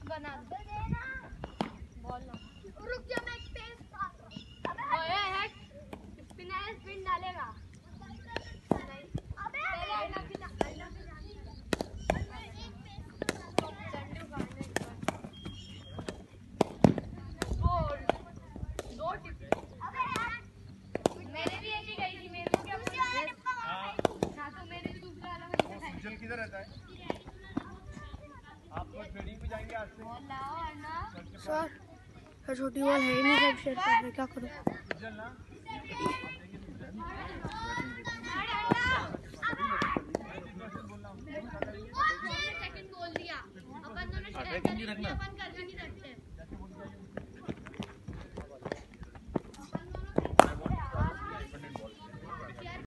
बना दे ना बॉल ना रुक जा मैं स्पेस अबे ओए हैक स्पिन डालेगा अबे राइना की गोल दो टिप अबे मेरे भी ऐसी गई थी मेरे को क्या ना तो मेरे भी दूसरा वाला सुजल किधर रहता है? आप लोग ट्रेनिंग पे जाएंगे आज से? सर छोटी बॉल है ही नहीं, सब शेयर कर रहे, क्या करूं? सुजल ना सेकंड बोल दिया अपन दोनों शेयर करेंगे अपन करके नहीं रखते